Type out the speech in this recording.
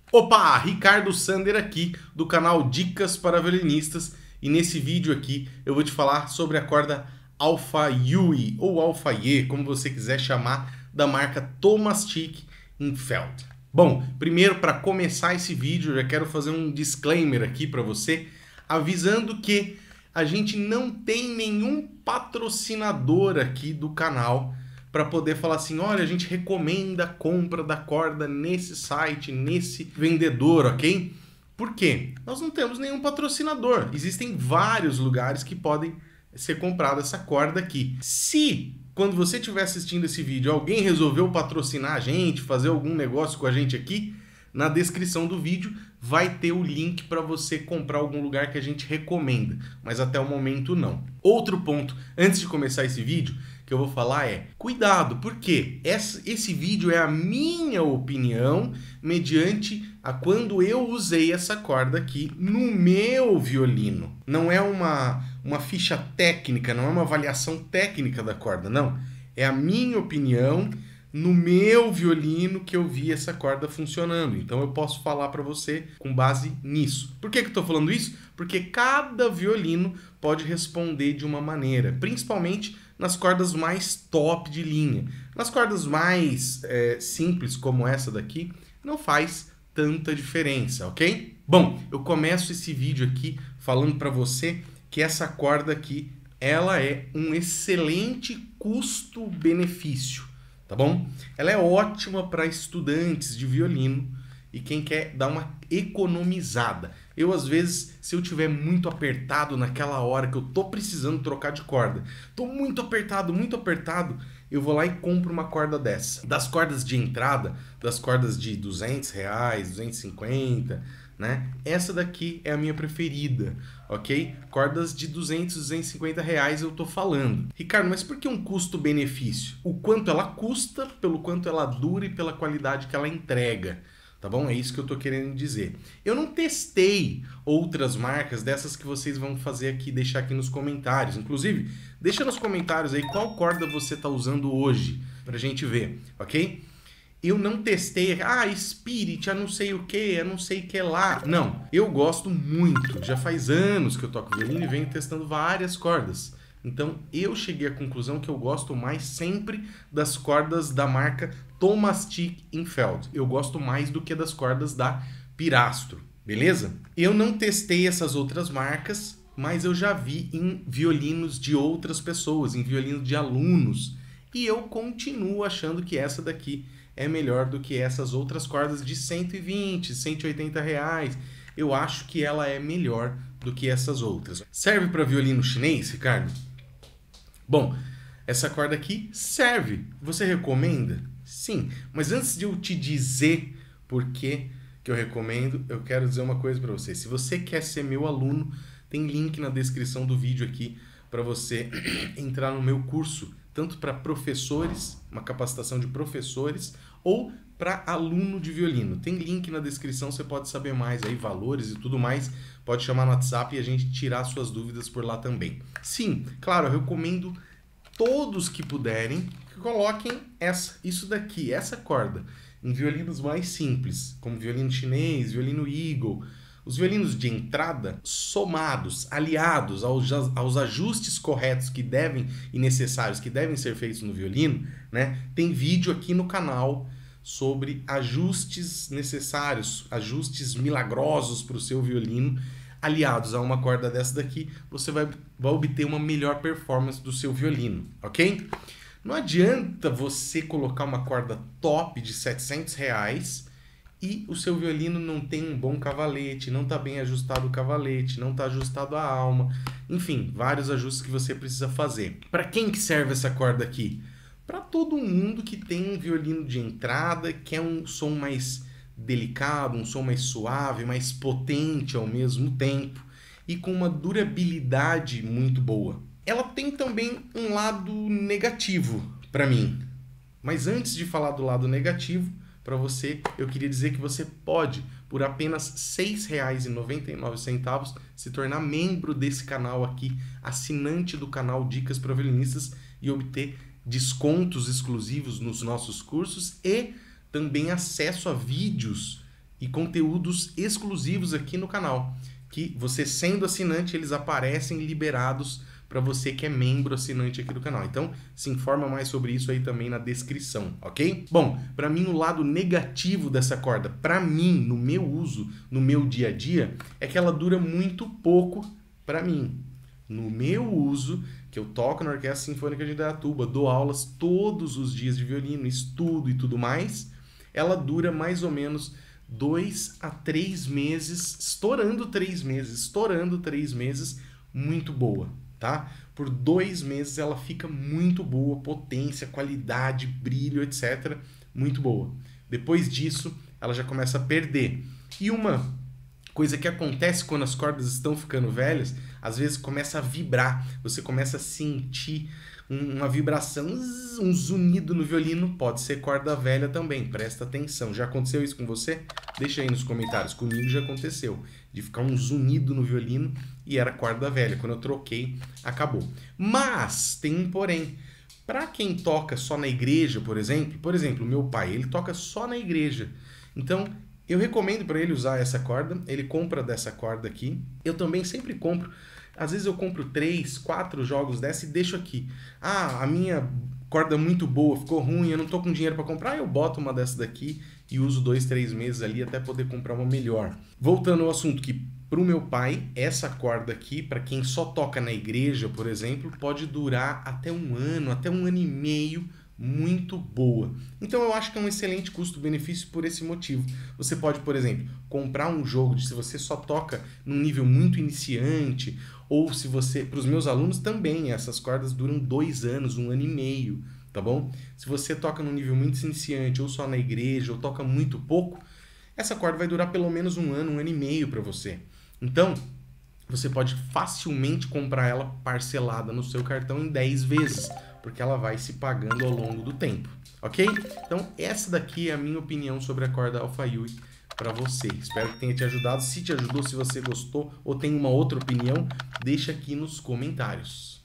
Opa, Ricardo Sander aqui do canal Dicas para Violinistas, e nesse vídeo aqui eu vou te falar sobre a corda Alpha Yui ou Alpha Ye, como você quiser chamar, da marca Thomas Chick Feld. Bom, primeiro para começar esse vídeo eu já quero fazer um disclaimer aqui para você, avisando que a gente não tem nenhum patrocinador aqui do canal para poder falar assim, olha, a gente recomenda a compra da corda nesse site, nesse vendedor, ok? Por quê? Nós não temos nenhum patrocinador. Existem vários lugares que podem ser comprada essa corda aqui. Se, quando você estiver assistindo esse vídeo, alguém resolveu patrocinar a gente, fazer algum negócio com a gente aqui, na descrição do vídeo vai ter o link para você comprar algum lugar que a gente recomenda, mas até o momento não. Outro ponto, antes de começar esse vídeo, que eu vou falar é, cuidado, porque esse vídeo é a minha opinião mediante a quando eu usei essa corda aqui no meu violino. Não é uma ficha técnica, não é uma avaliação técnica da corda, não. É a minha opinião no meu violino que eu vi essa corda funcionando. Então eu posso falar para você com base nisso. Por que eu estou falando isso? Porque cada violino pode responder de uma maneira, principalmente nas cordas mais top de linha. Nas cordas mais simples, como essa daqui, não faz tanta diferença, ok? Bom, eu começo esse vídeo aqui falando para você que essa corda aqui, ela é um excelente custo-benefício, tá bom? Ela é ótima para estudantes de violino e quem quer dar uma economizada. Eu, às vezes, se eu tiver muito apertado naquela hora que eu tô precisando trocar de corda, tô muito apertado, eu vou lá e compro uma corda dessa. Das cordas de entrada, das cordas de R$200, R$250, né? Essa daqui é a minha preferida, ok? Cordas de R$200, R$250 eu tô falando. Ricardo, mas por que um custo-benefício? O quanto ela custa, pelo quanto ela dura e pela qualidade que ela entrega. Tá bom? É isso que eu tô querendo dizer. Eu não testei outras marcas dessas que vocês vão fazer aqui, deixar aqui nos comentários. Inclusive, deixa nos comentários aí qual corda você tá usando hoje, pra gente ver, ok? Eu não testei, Spirit, não sei o que, não sei o que lá. Não, eu gosto muito, já faz anos que eu toco violino e venho testando várias cordas. Então, eu cheguei à conclusão que eu gosto mais sempre das cordas da marca Thomas Chick Feld. Eu gosto mais do que das cordas da Pirastro, beleza? Eu não testei essas outras marcas, mas eu já vi em violinos de outras pessoas, em violinos de alunos. E eu continuo achando que essa daqui é melhor do que essas outras cordas de 120, 180 reais. Eu acho que ela é melhor do que essas outras. Serve para violino chinês, Ricardo? Bom, essa corda aqui serve. Você recomenda? Sim. Mas antes de eu te dizer por que eu recomendo, eu quero dizer uma coisa para você. Se você quer ser meu aluno, tem link na descrição do vídeo aqui para você entrar no meu curso, tanto para professores, uma capacitação de professores, ou para aluno de violino. Tem link na descrição, você pode saber mais aí, valores e tudo mais. Pode chamar no WhatsApp e a gente tirar suas dúvidas por lá também. Sim, claro, eu recomendo todos que puderem que coloquem isso daqui, essa corda, em violinos mais simples, como violino chinês, violino Eagle. Os violinos de entrada, somados, aliados aos ajustes corretos que devem e necessários que devem ser feitos no violino, né? Tem vídeo aqui no canal sobre ajustes necessários, ajustes milagrosos para o seu violino, aliados a uma corda dessa daqui, você vai obter uma melhor performance do seu violino, ok? Não adianta você colocar uma corda top de R$700 e o seu violino não tem um bom cavalete, não está bem ajustado o cavalete, não está ajustado a alma, enfim, vários ajustes que você precisa fazer. Para quem que serve essa corda aqui? Para todo mundo que tem um violino de entrada, que é um som mais delicado, um som mais suave, mais potente ao mesmo tempo e com uma durabilidade muito boa. Ela tem também um lado negativo para mim, mas antes de falar do lado negativo, para você, eu queria dizer que você pode, por apenas R$ 6,99, se tornar membro desse canal aqui, assinante do canal Dicas para Violinistas e obter descontos exclusivos nos nossos cursos e também acesso a vídeos e conteúdos exclusivos aqui no canal, que você sendo assinante, eles aparecem liberados para você que é membro assinante aqui do canal. Então, se informa mais sobre isso aí também na descrição, ok? Bom, para mim o lado negativo dessa corda, para mim, no meu uso, no meu dia a dia, é que ela dura muito pouco para mim. No meu uso, que eu toco na Orquestra Sinfônica de Indaiatuba, dou aulas todos os dias de violino, estudo e tudo mais, ela dura mais ou menos 2 a 3 meses, estourando 3 meses, muito boa, tá? Por 2 meses ela fica muito boa, potência, qualidade, brilho, etc. Muito boa. Depois disso, ela já começa a perder. E uma coisa que acontece quando as cordas estão ficando velhas, às vezes começa a vibrar, você começa a sentir uma vibração, um zunido no violino, pode ser corda velha também, presta atenção. Já aconteceu isso com você? Deixa aí nos comentários, comigo já aconteceu, de ficar um zunido no violino e era corda velha, quando eu troquei, acabou. Mas, tem um porém, para quem toca só na igreja, por exemplo, meu pai, ele toca só na igreja, então eu recomendo para ele usar essa corda, ele compra dessa corda aqui, eu também sempre compro. Às vezes eu compro 3, 4 jogos dessa e deixo aqui. Ah, a minha corda é muito boa, ficou ruim, eu não tô com dinheiro para comprar, eu boto uma dessa daqui e uso 2, 3 meses ali até poder comprar uma melhor. Voltando ao assunto, que pro meu pai, essa corda aqui, para quem só toca na igreja, por exemplo, pode durar até um ano e meio, muito boa. Então eu acho que é um excelente custo-benefício por esse motivo. Você pode, por exemplo, comprar um jogo se você só toca num nível muito iniciante, ou se você, para os meus alunos também, essas cordas duram 2 anos, 1 ano e meio, tá bom? Se você toca num nível muito iniciante, ou só na igreja, ou toca muito pouco, essa corda vai durar pelo menos 1 ano e meio para você. Então, você pode facilmente comprar ela parcelada no seu cartão em 10 vezes, porque ela vai se pagando ao longo do tempo, ok? Então, essa daqui é a minha opinião sobre a corda Alpha Yui para você. Espero que tenha te ajudado. Se te ajudou, se você gostou ou tem uma outra opinião, deixa aqui nos comentários.